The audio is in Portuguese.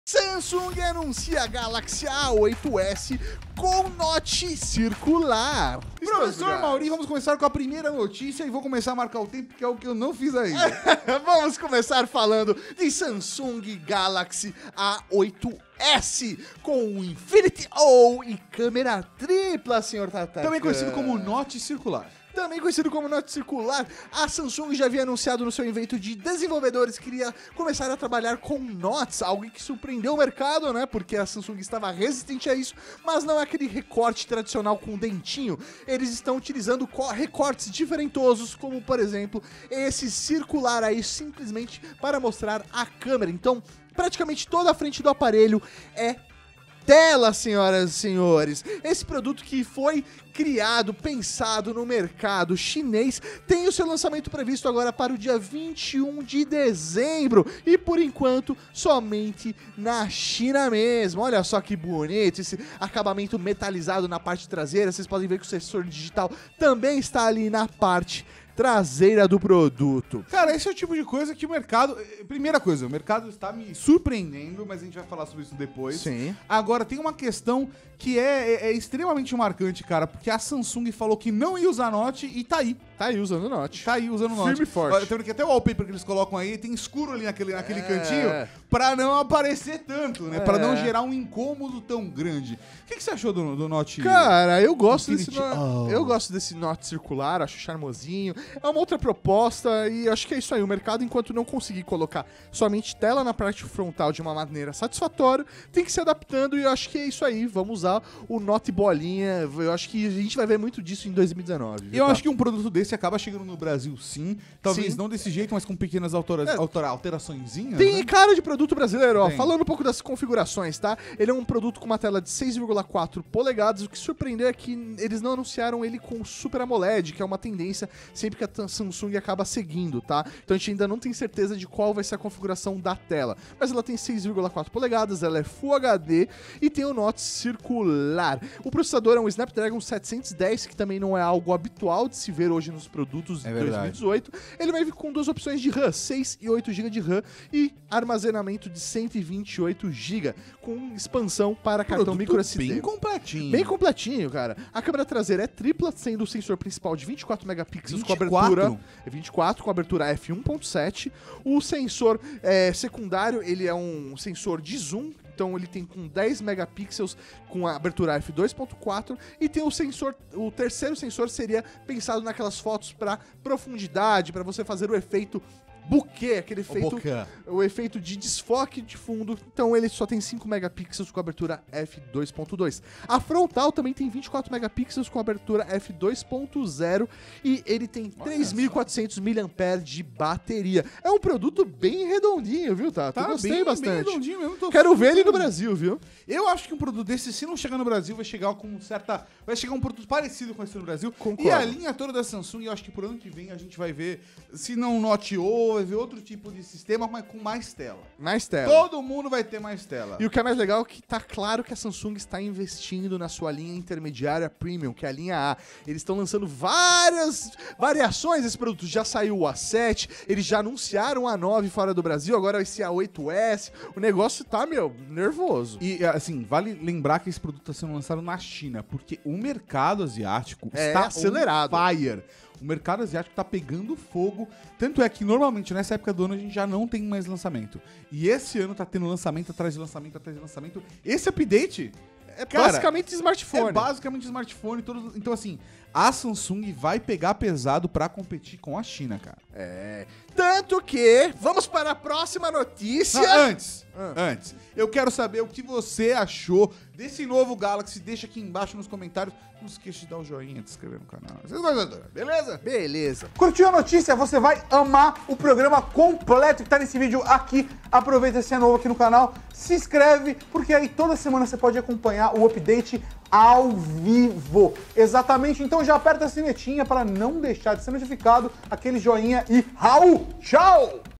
Samsung anuncia a Galaxy A8s com Note circular. Professor Mauri, vamos começar com a primeira notícia e vou começar a marcar o tempo, que é o que eu não fiz ainda. Vamos começar falando de Samsung Galaxy A8s com o Infinity O e câmera tripla, senhor Tata. Também conhecido como Note circular. Também conhecido como Note circular, a Samsung já havia anunciado no seu evento de desenvolvedores que iria começar a trabalhar com Notes, algo que surpreendeu o mercado, né? Porque a Samsung estava resistente a isso, mas não é aquele recorte tradicional com dentinho. Eles estão utilizando recortes diferentosos, como por exemplo esse circular aí, simplesmente para mostrar a câmera. Então, praticamente toda a frente do aparelho é tela, senhoras e senhores. Esse produto que foi criado, pensado no mercado chinês, tem o seu lançamento previsto agora para o dia 21 de dezembro. E por enquanto, somente na China mesmo. Olha só que bonito, esse acabamento metalizado na parte traseira. Vocês podem ver que o sensor digital também está ali na parte traseira do produto. Cara, esse é o tipo de coisa que o mercado... Primeira coisa, o mercado está me surpreendendo, mas a gente vai falar sobre isso depois. Sim. Agora, tem uma questão que é extremamente marcante, cara, porque a Samsung falou que não ia usar Note e tá aí. Tá aí usando Note. Tá aí usando Note. Firme e forte. Tá vendo que até o wallpaper que eles colocam aí tem escuro ali naquele cantinho pra não aparecer tanto, né? Pra não gerar um incômodo tão grande. O que você achou do Note? Cara, eu gosto Infinity eu gosto desse Note circular, acho charmosinho. É uma outra proposta e acho que é isso aí. O mercado, enquanto não conseguir colocar somente tela na parte frontal de uma maneira satisfatória, tem que se adaptando e eu acho que é isso aí. Vamos usar o Note bolinha. Eu acho que a gente vai ver muito disso em 2019. Eu acho que um produto desse acaba chegando no Brasil, sim. Talvez não desse jeito, mas com pequenas alteraçõezinhas. Tem, né? cara de produto brasileiro, ó. Tem. Falando um pouco das configurações, tá? Ele é um produto com uma tela de 6,4 polegadas. O que surpreendeu é que eles não anunciaram ele com Super AMOLED, que é uma tendência sempre que a Samsung acaba seguindo, tá? Então a gente ainda não tem certeza de qual vai ser a configuração da tela. Mas ela tem 6,4 polegadas, ela é Full HD e tem o Note circular. O processador é um Snapdragon 710, que também não é algo habitual de se ver hoje nos produtos de 2018. Ele vai vir com duas opções de RAM, 6 e 8 GB de RAM e armazenamento de 128 GB, com expansão para cartão microSD. Bem completinho. Bem completinho, cara. A câmera traseira é tripla, sendo o sensor principal de 24 megapixels com 24? abertura 24 com abertura f1.7. O sensor secundário, ele é um sensor de zoom. Então ele tem com 10 megapixels com a abertura f2.4 e tem o terceiro sensor seria pensado naquelas fotos para profundidade, para você fazer o efeito bokeh, aquele efeito, o efeito de desfoque de fundo. Então ele só tem 5 megapixels com abertura f2.2. A frontal também tem 24 megapixels com abertura f2.0 e ele tem 3.400 mAh de bateria. É um produto bem redondinho, viu, Tato? Tá, Gostei bastante. Bem redondinho mesmo. Quero ver ele no Brasil, viu? Eu acho que um produto desse, se não chegar no Brasil, vai chegar um produto parecido com esse no Brasil. Concordo. E a linha toda da Samsung, eu acho que por ano que vem a gente vai ver, se não Note O, vai ver outro tipo de sistema, mas com mais tela. Mais tela. Todo mundo vai ter mais tela. E o que é mais legal é que tá claro que a Samsung está investindo na sua linha intermediária premium, que é a linha A. Eles estão lançando várias variações desse produto. Já saiu o A7, eles já anunciaram a 9 fora do Brasil, agora esse A8S. O negócio tá, nervoso. E, assim, vale lembrar que esse produto está sendo lançado na China, porque o mercado asiático está acelerado. On fire. O mercado asiático tá pegando fogo. Tanto é que, normalmente, nessa época do ano, a gente já não tem mais lançamento. E esse ano tá tendo lançamento atrás de lançamento, atrás de lançamento. Esse update basicamente smartphone. É basicamente smartphone. Então, assim, a Samsung vai pegar pesado pra competir com a China, cara. Tanto que... Vamos para a próxima notícia. Antes, eu quero saber o que você achou desse novo Galaxy. Deixa aqui embaixo nos comentários. Não esqueça de dar o joinha, de se inscrever no canal. Vocês vão adorar, beleza? Beleza. Curtiu a notícia? Você vai amar o programa completo que tá nesse vídeo aqui. Aproveita se é novo aqui no canal, se inscreve, porque aí toda semana você pode acompanhar o update ao vivo. Exatamente, então já aperta a sinetinha para não deixar de ser notificado, aquele joinha e Raul, tchau!